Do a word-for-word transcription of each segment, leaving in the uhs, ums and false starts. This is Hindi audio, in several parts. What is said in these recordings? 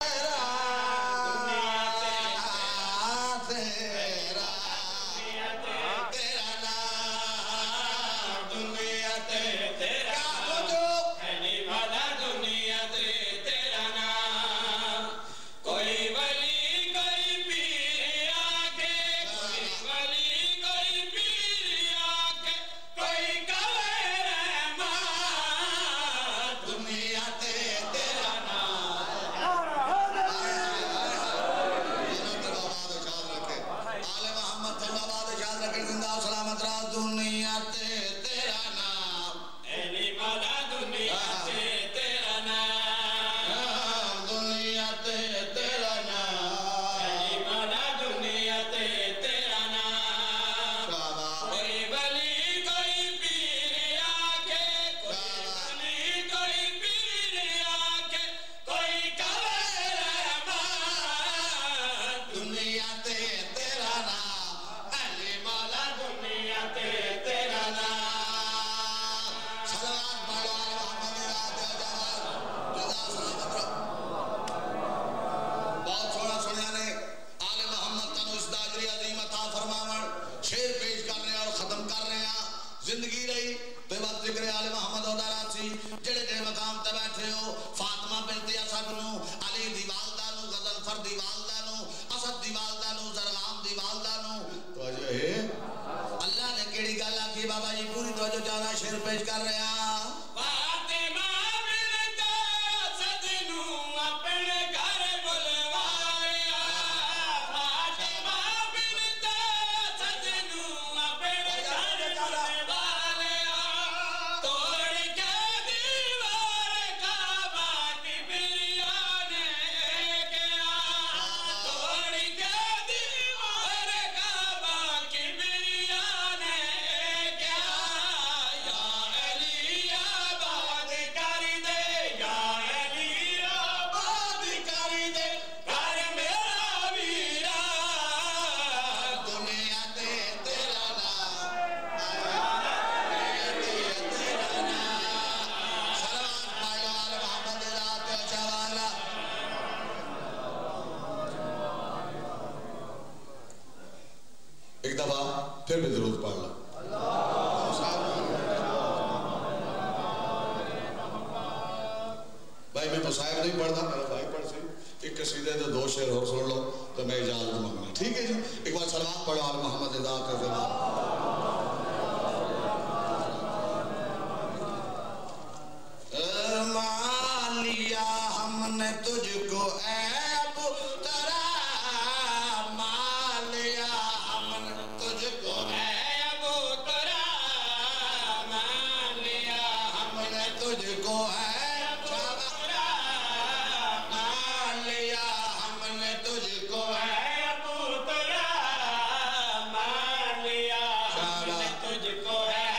फिर भी जरूर पढ़ लो। भाई मैं मुसाहिब नहीं पढ़ता, मेरा भाई पढ़ सी एक कसीदे तो दो शेर और सुन लो तो मैं इजाजत मांगना। ठीक है जी, एक बार सलावत पढ़ो आल मोहम्मद इदा कर मालिया हमने तुझको ऐब तरा मालिया हमने तुझको ऐब तरा मालिया हमने तुझको ऐब तरा मालिया हमने तुझको ऐब तरा मालिया हमने तुझको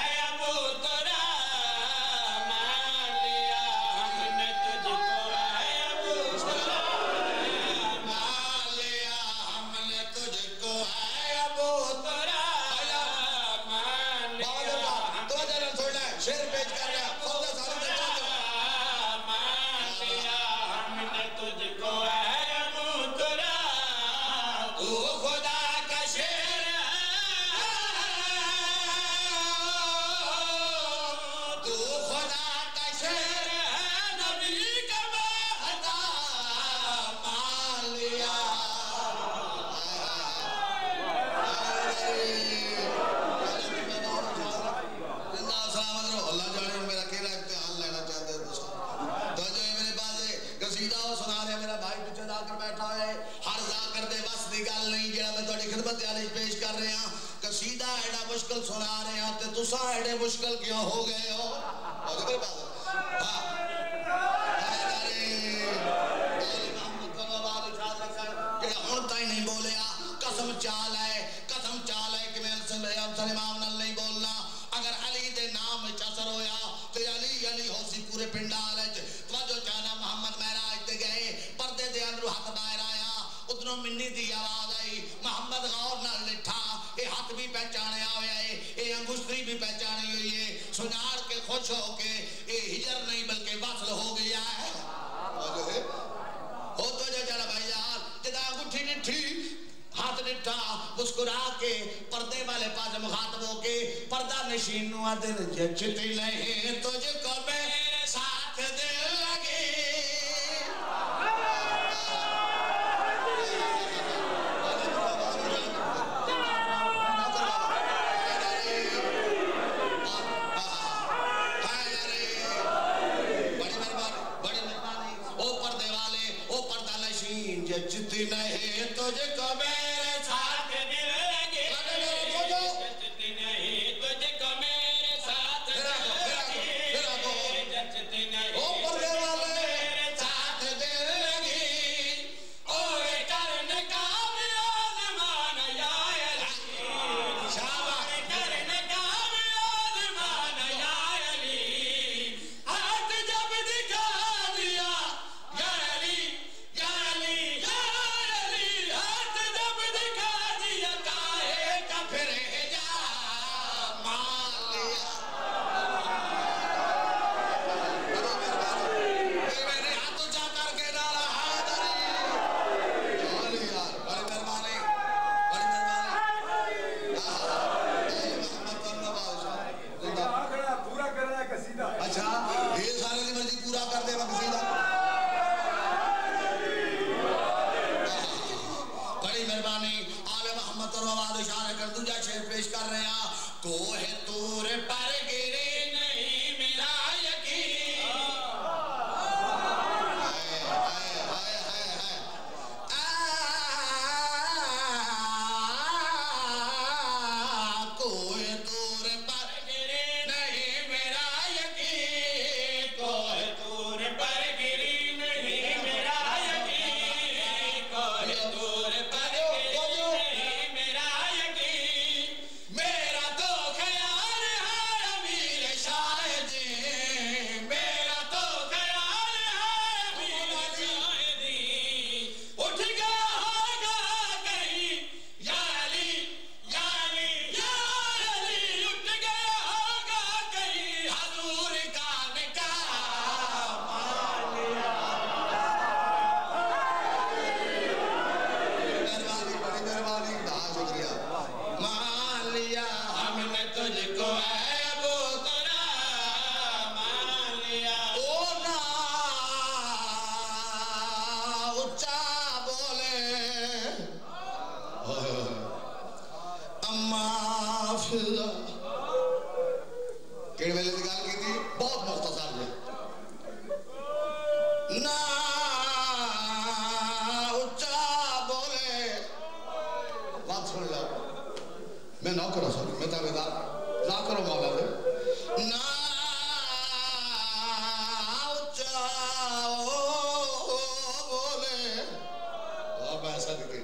मुश्किल सुना रहे हैं तो तुसा एडे मुश्किल क्यों हो गए हो? नहीं बोलिया कसम चाल है कसम चाल है कि मैं इमाम नाल नहीं बोलना। अगर अली दे नाम असर होया तो अली अली होसी पूरे पिंडाल जो चाहना मोहम्मद महराज ते गए पर्दे दे अंदर हाथ बाहर आया उधरों मिन्नी दी आवाज आई मोहम्मद गौर नाल लिठा ये हाथ भी पहचाने आया है ये अंगुष्ठी भी पहचानी हुई है सुनार के खुश होके ये हिजर नहीं बल्कि वसल हो गया है हो तो हाथ निठा मुस्कुरा के पर्दे वाले पास मुखातब होके पर्दा नशीन दिल जचती नहीं तुझको मेरे साथ दिल लगे जचती नहीं तुझको मेरे साथ दिल लगे जचती नहीं तुझको मेरे साथ दिल लगे जचती नहीं ओ पर्दे वाले मेरे साथ दिल लगे और करने का भी आज़मान या अली शाबाश करने का भी आज़मान या अली हाथ जब दिखा दिया या अली या अली अच्छा ये सारे की मर्जी पूरा कर दे कसीदा बड़ी मेहरबानी आले मोहम्मद और आवाज इशारे कर दूजा शेर पेश कर रहे हैं कोहे तूर पर गिरे नहीं मेरा यकीन कोहे तूर पर गिरे नहीं मेरा यकीन कोहे तूर पर गिरी नहीं मेरा यकीन कोहे तूर पर गिरी नहीं मेरा यकीन मेरा तो ख्याल है अमीर शायदी मेरा तो ख्याल है अमीर शायदी उठ गया होगा कहीं या अली या अली या अली उठ गया होगा कहीं हजूर का निकाह मान लिया मेहरबानी बड़ी मेहरबानी हाँ शुक्रिया मान लिया हमने तुझको है अबू तोरा मान लिया ओ ना ऊंचा बोले अम्मा फिजा केड़े वेले दी गल कीती बहुत मुख्तसर है ना ऊंचा बोले बात सुन लो मैं नौकर हूं मैं ताबेदार ना करो मौला दे ना ऊंचा बोले अब ऐसा दिखे